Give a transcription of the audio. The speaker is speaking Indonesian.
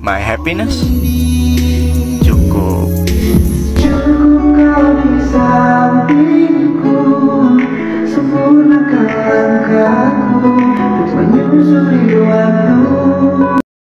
my happiness. Cukup. Cukup kau di sampingku, sempurnakan langkahku untuk menyusuri waktu.